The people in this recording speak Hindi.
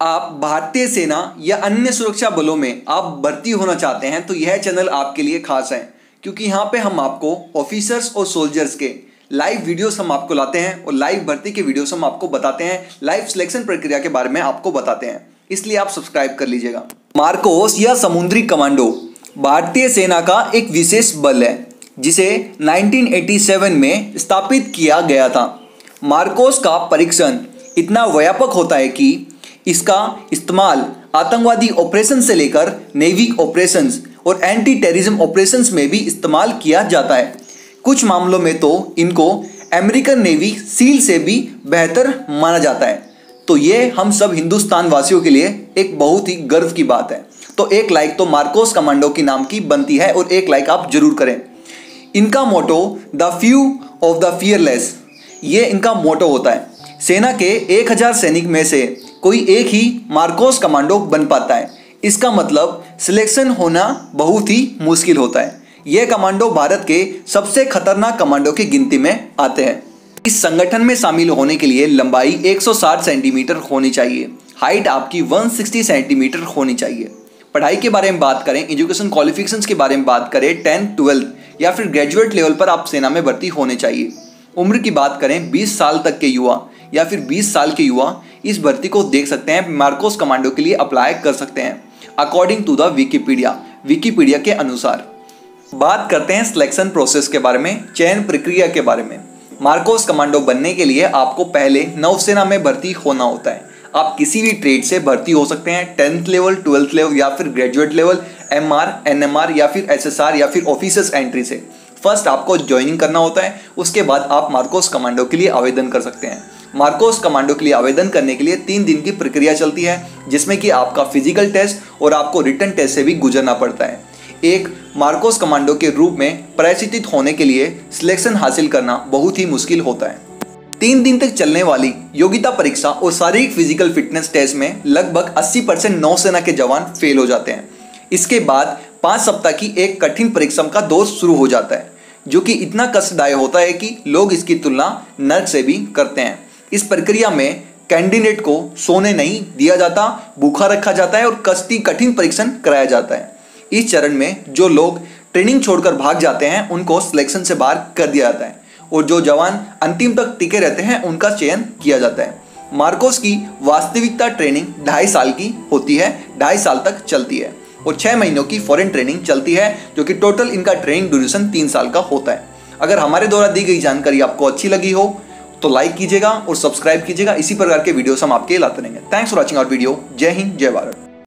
आप भारतीय सेना या अन्य सुरक्षा बलों में आप भर्ती होना चाहते हैं तो यह चैनल आपके लिए खास है, क्योंकि यहाँ पे हम आपको ऑफिसर्स और सोल्जर्स के लाइव वीडियोस हम आपको लाते हैं और लाइव भर्ती के वीडियोस हम आपको बताते हैं, लाइव सिलेक्शन प्रक्रिया के बारे में आपको बताते हैं, इसलिए आप सब्सक्राइब कर लीजिएगा। मार्कोस या समुद्री कमांडो भारतीय सेना का एक विशेष बल है जिसे 1987 में स्थापित किया गया था। मार्कोस का परीक्षण इतना व्यापक होता है कि इसका इस्तेमाल आतंकवादी ऑपरेशन से लेकर नेवी ऑपरेशंस और एंटी टेररिज्म ऑपरेशंस में भी इस्तेमाल किया जाता है। कुछ मामलों में तो इनको अमेरिकन नेवी सील से भी बेहतर माना जाता है। तो ये हम सब हिंदुस्तान वासियों के लिए एक बहुत ही गर्व की बात है। तो एक लाइक तो मार्कोस कमांडो की नाम की बनती है और एक लाइक आप जरूर करें। इनका motto the few of the fearless, ये इनका मोटो होता है। सेना के 1000 सैनिक में से कोई एक ही मार्कोस कमांडो बन पाता है। इसका मतलब सिलेक्शन होना बहुत ही मुश्किल होता है। यह कमांडो भारत के सबसे खतरनाक कमांडो की गिनती में आते हैं। इस संगठन में शामिल होने के लिए लंबाई 160 सेंटीमीटर होनी चाहिए, हाइट आपकी 160 सेंटीमीटर होनी चाहिए। पढ़ाई के बारे में बात करें, एजुकेशन क्वालिफिकेशंस के बारे में बात करें, 10th 12th या फिर ग्रेजुएट लेवल पर आप सेना में भर्ती होने चाहिए। उम्र की बात करें, 20 साल तक के युवा या फिर 20 साल के युवा इस भर्ती को देख सकते हैं, मार्कोस कमांडो के लिए अप्लाई कर सकते हैं अकॉर्डिंग टू द विकिपीडिया के अनुसार। बात करते हैं सिलेक्शन प्रोसेस के बारे में, चयन प्रक्रिया के बारे में। मार्कोस कमांडो बनने के लिए आपको पहले नौसेना में भर्ती होना होता है। आप किसी भी ट्रेड से भर्ती हो सकते हैं, 10th लेवल, 12th लेवल या फिर ग्रेजुएट लेवल, MR, NMR या फिर SSR या फिर ऑफिसर्स एंट्री से। फर्स्ट आपको ज्वाइनिंग करना होता है, उसके बाद आप मार्कोस कमांडो के लिए आवेदन कर सकते हैं। मार्कोस कमांडो के लिए आवेदन करने के लिए 3 दिन की प्रक्रिया चलती है, जिसमें कि आपका फिजिकल टेस्ट और आपको रिटन टेस्ट से भी गुजरना पड़ता है। एक मार्कोस कमांडो के रूप में प्रशिक्षित होने के लिए सिलेक्शन हासिल करना बहुत ही मुश्किल होता है। 3 दिन तक चलने वाली योग्यता परीक्षा और शारीरिक फिजिकल फिटनेस टेस्ट में लगभग 80% नौसेना के जवान फेल हो जाते हैं। इसके बाद 5 सप्ताह की एक कठिन परिश्रम का दौर शुरू हो जाता है, जो कि इतना कष्टदायक होता है कि लोग इसकी तुलना नर्क से भी करते हैं। इस प्रक्रिया में कैंडिडेट को सोने नहीं दिया जाता, भूखा रखा जाता है और कठिन परीक्षण कराया जाता है। इस चरण में जो लोग ट्रेनिंग छोड़कर भाग जाते हैं उनको सिलेक्शन से बाहर कर दिया जाता है और जो जवान अंतिम तक टिके रहते हैं उनका चयन किया जाता है। मार्कोस की वास्तविकता ट्रेनिंग 2.5 साल की होती है, 2.5 साल तक चलती है और 6 महीनों की फॉरेन ट्रेनिंग चलती है, जो कि टोटल इनका ट्रेनिंग ड्यूरेशन 3 साल का होता है। अगर हमारे द्वारा दी गई जानकारी आपको अच्छी लगी हो तो लाइक कीजिएगा और सब्सक्राइब कीजिएगा। इसी प्रकार के वीडियोस हम आपके लाते रहेंगे। Thanks for watching our video. जय हिंद, जय भारत।